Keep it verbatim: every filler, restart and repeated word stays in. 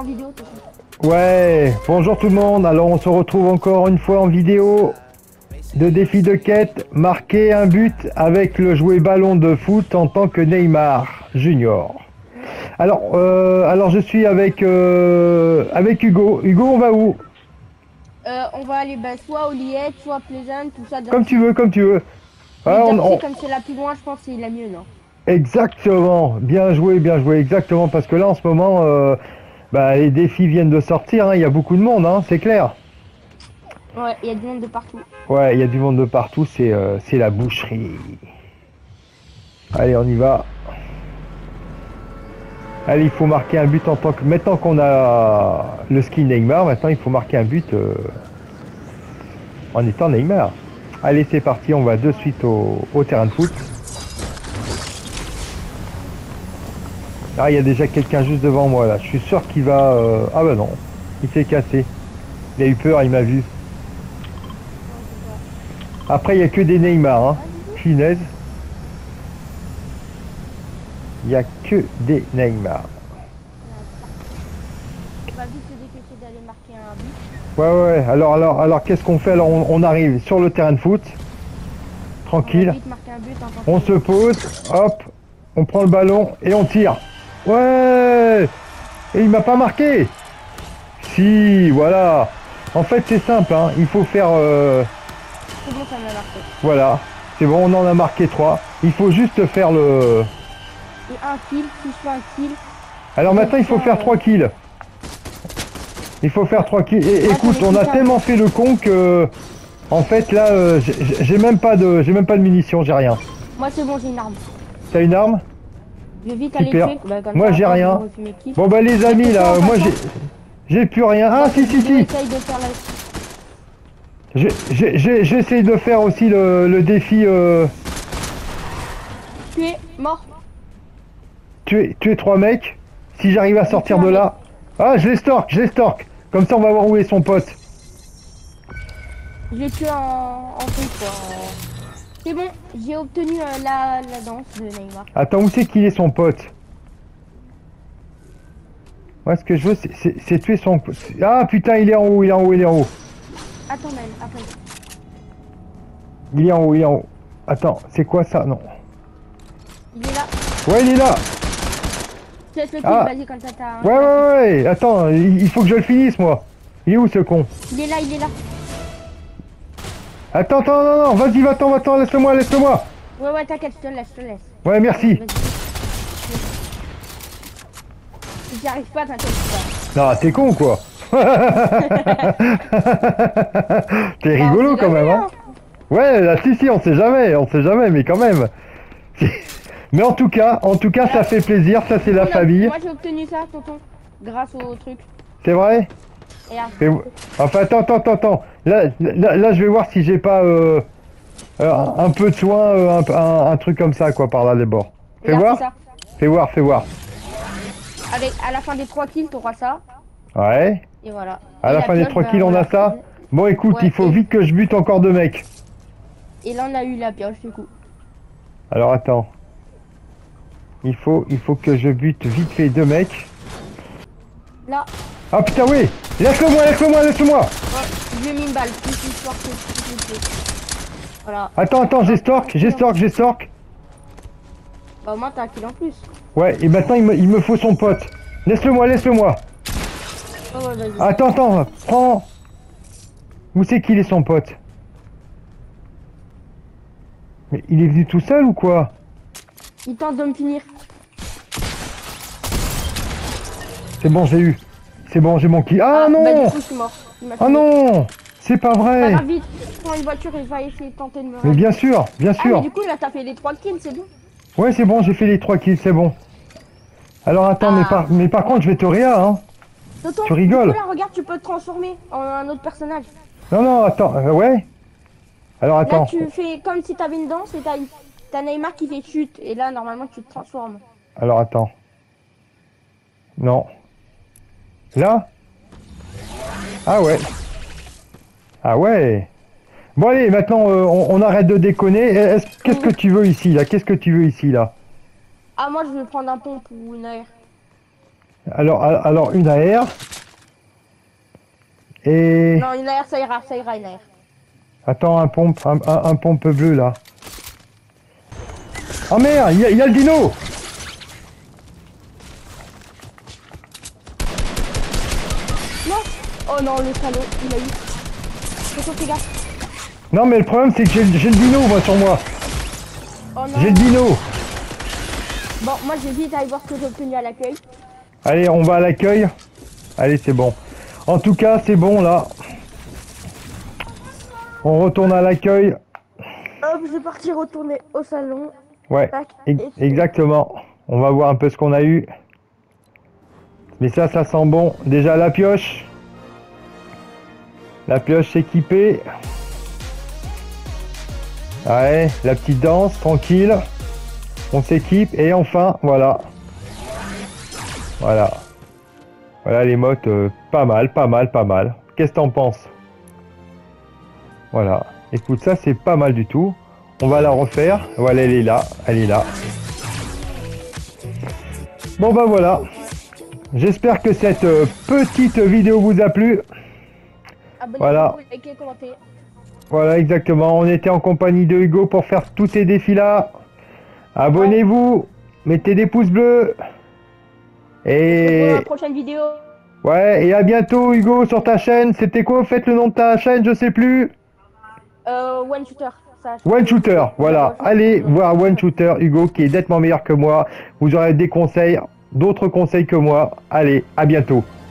en vidéo de toute façon. Ouais, bonjour tout le monde. Alors on se retrouve encore une fois en vidéo de défi de quête. Marquer un but avec le jouet ballon de foot en tant que Neymar Junior. Alors, euh, alors je suis avec, euh, avec Hugo. Hugo, on va où? Euh, on va aller bah, soit au Liette, soit à Plaisane, tout ça. Comme tu veux, comme tu veux. Mais Ah, on- on- comme c'est la plus loin, je pense que c'est la mieux, non? Exactement, bien joué, bien joué, exactement, parce que là en ce moment, euh, bah, les défis viennent de sortir, hein, il y a beaucoup de monde, hein, c'est clair. Ouais, il y a du monde de partout. Ouais, il y a du monde de partout, c'est euh, c'est la boucherie. Allez, on y va. Allez, il faut marquer un but en tant que... Maintenant qu'on a le skin Neymar, maintenant il faut marquer un but euh, en étant Neymar. Allez, c'est parti, on va de suite au, au terrain de foot. Ah, il y a déjà quelqu'un juste devant moi là. Je suis sûr qu'il va... euh, Ah bah non, il s'est cassé. Il a eu peur, il m'a vu. Après, il n'y a que des Neymar, hein. Finesse. Il n'y a que des Neymar. On va vite se dépêcher d'aller marquer un but. Ouais, ouais, alors, alors, alors qu'est-ce qu'on fait? Alors, on, on arrive sur le terrain de foot. Tranquille. On va vite marquer un but en tant que- On se pose, hop, on prend le ballon et on tire. Ouais! Et il m'a pas marqué! Si, voilà. En fait, c'est simple, hein. Il faut faire... euh, C'est bon, ça m'a marqué. Voilà. C'est bon, on en a marqué trois. Il faut juste faire le... Et un kill, si je fais un kill. Alors maintenant, il faut faire trois kills. Il faut faire trois kills. Et écoute, on a tellement fait le con que... En fait, là, euh, j'ai j'ai même pas de, j'ai même pas de munitions, j'ai rien. Moi, c'est bon, j'ai une arme. T'as une arme? Je vais vite aller Super. tuer. Bah, comme Moi, ça, j'ai après, rien. je refais mes kills. Bon bah les amis, là, moi j'ai... J'ai plus rien. Ah, si, si, si. J'essaye de faire la... J'ai- j'ai- j'ai- J'essaie de faire aussi le, le défi... Euh, Tuer, mort. tuer, tuer trois mecs. Si j'arrive à sortir tué de un là... Ah, je les stork, je les stork. Comme ça, on va voir où est son pote. Je l'ai tué en, en truc, quoi. C'est bon, j'ai obtenu euh, la, la danse de Neymar. Attends, où c'est qu'il est son pote? Moi, ce que je veux, c'est- c'est c'est tuer son... Ah, putain, il est en haut, il est en haut, il est en haut. Attends, même, après. Il est en haut, il est en haut. Attends, c'est quoi ça? Non. Il est là. Ouais, il est là. Je te laisse le kill, Ah. vas-y, comme ça t'as... Ouais, ouais, ouais. Attends, il il faut que je le finisse, moi. Il est où, ce con? Il est là, il est là. Attends, attends, non, non, vas-y, va-t'en, va-t'en, laisse-le-moi, laisse-le-moi. Ouais, ouais, t'inquiète, je te laisse, je te laisse. Ouais, merci. Vas-y. Si j'y arrive pas, t'inquiète pas. Non, t'es con, quoi. T'es Bah, on rigolo, sait quand jamais, même, hein. hein. Ouais, là, si, si, on sait jamais, on sait jamais, mais quand même. Mais en tout cas, en tout cas, ça fait plaisir, ça c'est la On a- famille. Moi, j'ai obtenu ça, tonton. Grâce au truc. C'est vrai? Et après, Fais- Enfin, attends, attends, attends, attends. Là, là, là, je vais voir si j'ai pas euh, euh, un peu de soin, euh, un, un- un truc comme ça, quoi, par là, les bords. et Fais là, voir. c'est ça. Fais voir, fais voir. Avec, à la fin des trois kills, t'auras ça. Ouais. Et voilà. À Et la fin des pioche, trois bah, kills, on a voilà. ça. Bon, écoute, Ouais, il faut et- vite que je bute encore deux mecs. Et là, on a eu la pioche, du coup. Alors, attends. Il faut, il faut que je bute vite fait deux mecs. Là, Ah putain, oui. Laisse-le-moi, laisse-le-moi, laisse-le-moi. ouais, je lui ai mis une balle. Plus histoire que plus plus. Voilà. Attends, attends, j'ai stork, j'ai stork, j'ai stork. Bah, au moins, t'as un kill en plus. Ouais, et maintenant, il me, il me faut son pote. Laisse-le-moi, laisse-le-moi. Oh, ouais, vas-y. Attends, attends, prends. Où c'est qu'il est son pote? Mais il est venu tout seul ou quoi? Il tente de me finir. C'est bon, j'ai eu. C'est bon, j'ai mon kill. Ah, Bah, non. du coup, je suis mort. Il m'a Ah tué. non. C'est pas Pas vrai. grave, vite. Prends une voiture et va essayer de tenter de me Mais ramener. bien sûr, bien Ah, mais sûr. du coup, là, t'as fait les trois kills, c'est bon. Ouais, c'est bon, j'ai fait les trois kills, c'est bon. Alors attends, mais, Ah. par, mais par contre, je vais te réa, hein. Tonton, Tu rigoles. du coup, là, regarde, tu peux te transformer en un autre personnage. Non, non, attends, euh, ouais. Alors Là, attends. tu fais comme si t'avais une danse et t'as une... t'as Neymar qui fait chute. Et là, normalement, tu te transformes. Alors attends. Non. Là? Ah ouais. Ah ouais. Bon allez, maintenant euh, on, on arrête de déconner. Est-ce- Qu'est-ce que tu veux ici là? Qu'est-ce que tu veux ici là? Ah, moi, je vais prendre un pompe ou une air. Alors, alors une A R. Et... Non, une A R, ça ira, ça ira, une A R. Attends, un pompe, un, un, un pompe bleu là. Oh merde, il y, a- il y a le dino. Non. Oh non, le salaud, il a eu. Fais fais gaffe. Non mais le problème c'est que j'ai j'ai le dino moi sur moi. Oh non. J'ai le dino. Bon, moi j'ai vite aller voir ce que j'ai obtenu à l'accueil. Allez, on va à l'accueil. Allez, c'est bon. En tout cas, c'est bon là. On retourne à l'accueil. Hop, je vais partir retourner au salon. Ouais, Tac, ex- et c'est- exactement. On va voir un peu ce qu'on a eu. Mais ça, ça sent bon. Déjà la pioche. La pioche équipée. Ouais, la petite danse, tranquille. On s'équipe et enfin, voilà. Voilà. Voilà les mottes, euh, pas mal, pas mal, pas mal. Qu'est-ce que t'en penses? Voilà. Écoute, ça c'est pas mal du tout. On va la refaire. Voilà, elle est là, elle est là. Bon bah voilà. J'espère que cette euh, petite vidéo vous a plu. Abonnez-vous, Voilà. likez, commentez. Voilà, exactement. On était en compagnie de Hugo pour faire tous ces défis-là. Abonnez-vous, mettez des pouces bleus. Et pour Et la prochaine vidéo. ouais, et à bientôt Hugo sur ta chaîne. C'était quoi, faites le nom de ta chaîne, je sais plus. Euh, One Shooter. Ça, One Shooter, voilà. Allez voir One Shooter, Hugo, qui est nettement meilleur que moi. Vous aurez des conseils, d'autres conseils que moi. Allez, à bientôt.